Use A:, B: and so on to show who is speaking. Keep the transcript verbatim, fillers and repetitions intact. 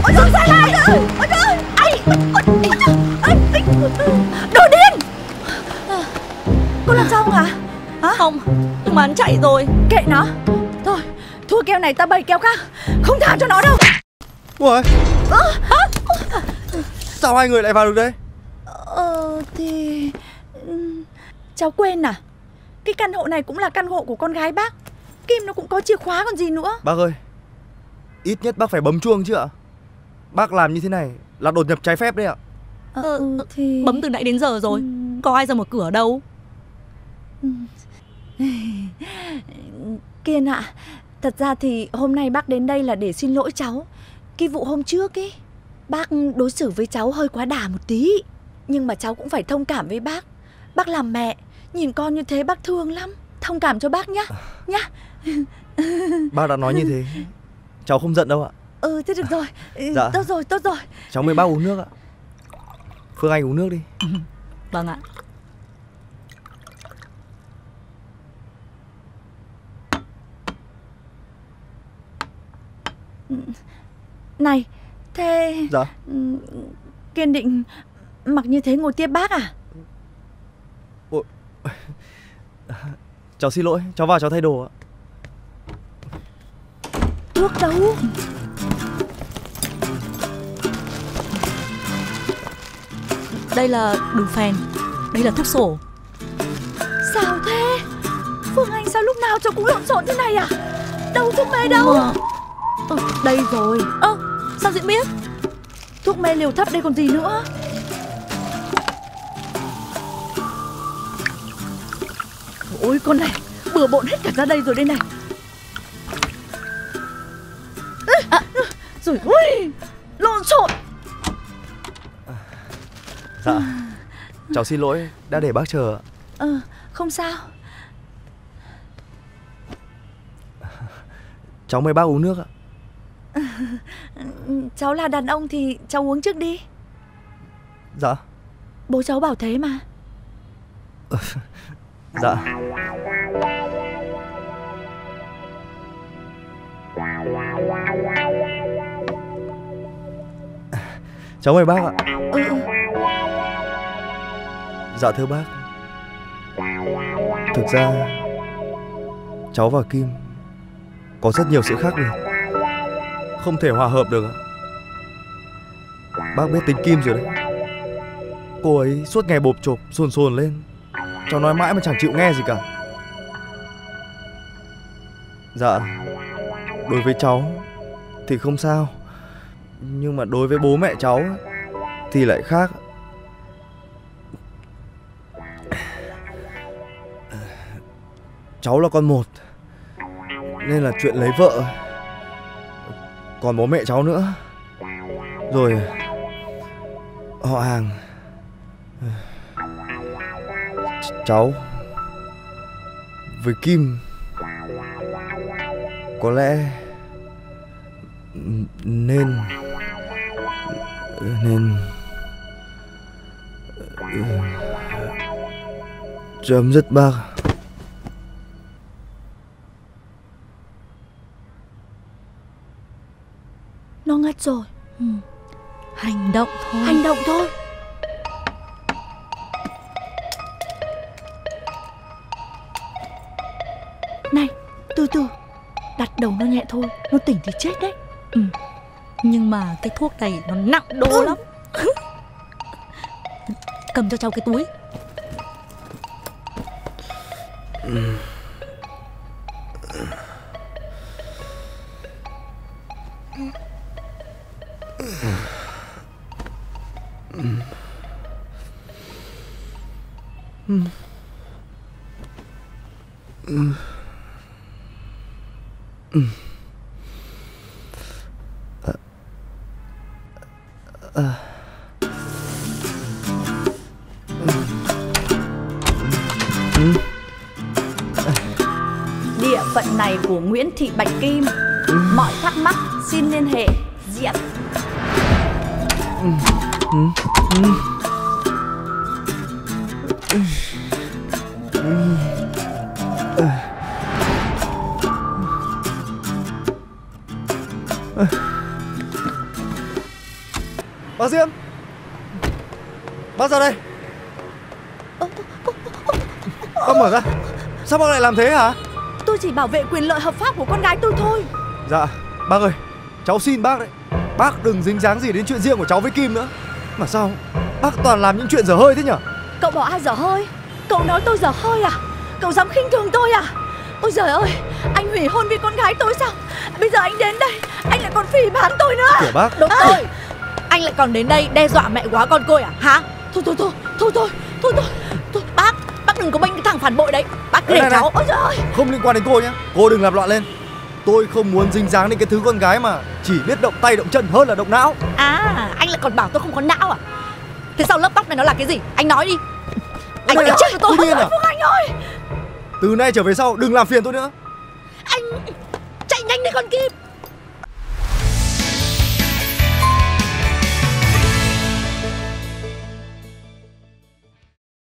A: Ôi trời ơi, ôi trời ơi, ai, đồ điên. Cô làm sao không ạ? Hả?
B: Không, nhưng mà hắn chạy rồi.
A: Kệ nó. Thôi, thua kèo này ta bày kèo khác, không tha cho nó đâu.
C: Ủa? Sao hai người lại vào được đây?
A: Ờ thì cháu quên à? Cái căn hộ này cũng là căn hộ của con gái bác. Kim nó cũng có chìa khóa còn gì nữa.
C: Bác ơi, ít nhất bác phải bấm chuông chứ ạ. Bác làm như thế này là đột nhập trái phép đấy ạ.
B: Ờ, ừ, thì... Bấm từ nãy đến giờ rồi, ừ. Có ai ra mở cửa đâu.
A: Kiên ạ, thật ra thì hôm nay bác đến đây là để xin lỗi cháu. Cái vụ hôm trước ấy, bác đối xử với cháu hơi quá đà một tí. Nhưng mà cháu cũng phải thông cảm với bác. Bác làm mẹ, nhìn con như thế bác thương lắm. Thông cảm cho bác nhá, nhá.
C: Bác đã nói như thế, cháu không giận đâu ạ.
A: Ừ, thế được rồi.
C: Dạ.
A: Tốt rồi, tốt rồi.
C: Cháu mời bác uống nước ạ. Phương Anh uống nước đi.
B: Vâng ạ.
A: Này, thế...
C: Dạ.
A: Kiên định mặc như thế ngồi tiếp bác à?
C: Ôi... Cháu xin lỗi, cháu vào cháu thay đồ ạ.
A: Thuốc đâu?
B: Đây là đường phèn, đây là thuốc sổ.
A: Sao thế? Phương Anh sao lúc nào cháu cũng lộn xộn thế này à? Đâu thuốc mê đâu?
B: À.
A: Ừ, đây rồi.
B: Ơ, à, sao Diễn biết?
A: Thuốc mê liều thấp đây còn gì nữa. Ôi con này, bừa bộn hết cả ra đây rồi đây này. À, rồi, ui, lộn xộn.
C: Dạ, cháu xin lỗi đã để bác chờ.
A: Ờ, không sao.
C: Cháu mời bác uống nước ạ.
A: Cháu là đàn ông thì cháu uống trước đi.
C: Dạ.
A: Bố cháu bảo thế mà.
C: Dạ. Cháu mời bác ạ.
A: Ừ, ừ.
C: Dạ thưa bác, thực ra cháu và Kim có rất nhiều sự khác biệt, không thể hòa hợp được ạ. Bác biết tính Kim rồi đấy. Cô ấy suốt ngày bộp chộp sồn sồn lên, cháu nói mãi mà chẳng chịu nghe gì cả. Dạ, đối với cháu thì không sao, nhưng mà đối với bố mẹ cháu thì lại khác. Cháu là con một, nên là chuyện lấy vợ, còn bố mẹ cháu nữa, rồi họ hàng. Cháu với Kim có lẽ nên nên chấm dứt bác.
A: Nó ngất rồi.
B: Ừ. Hành động thôi.
A: Hành động thôi. Này, từ từ, đặt đầu nó nhẹ thôi, nó tỉnh thì chết đấy.
B: Ừ. Nhưng mà cái thuốc này nó nặng đô ừ. lắm. Cầm cho cháu cái túi. Ừ.
C: Ừ. Ừ. Ừ. À. À. Ừ.
A: Địa phận này của Nguyễn Thị Bạch Kim. Ừ. Mọi thắc mắc xin liên hệ Diệp.
C: Ừ. Ừ. Ừ. Bác Diễm, bác ra đây. Bác mở ra. Sao bác lại làm thế hả?
A: Tôi chỉ bảo vệ quyền lợi hợp pháp của con gái tôi thôi.
C: Dạ, bác ơi, cháu xin bác đấy, bác đừng dính dáng gì đến chuyện riêng của cháu với Kim nữa. Mà sao bác toàn làm những chuyện dở hơi thế nhở?
A: Cậu bảo ai dở hơi? Cậu nói tôi dở hơi à? Cậu dám khinh thường tôi à? Ôi giời ơi, anh hủy hôn với con gái tôi sao? Bây giờ anh đến đây, anh lại còn phỉ báng tôi nữa.
C: Kìa bác.
B: Đúng rồi. Anh lại còn đến đây đe dọa mẹ quá con tôi à hả?
A: Thôi thôi thôi, thôi thôi, thôi thôi, thôi.
B: Bác, bác đừng có bênh cái thằng phản bội đấy. Bác cứ
C: Này,
B: để
C: này,
B: cháu.
A: Ôi giời ơi.
C: Không liên quan đến cô nhé. Cô đừng làm loạn lên. Tôi không muốn dính dáng đến cái thứ con gái mà chỉ biết động tay động chân hơn là động não.
B: À, anh lại còn bảo tôi không có não à? Thế sao lớp tóc này nó là cái gì? Anh nói đi. Anh
C: Này,
B: đánh chết với tôi.
C: điên à?
A: Phúc Anh ơi,
C: Từ nay trở về sau đừng làm phiền tôi nữa.
A: anh chạy nhanh đi con Kim.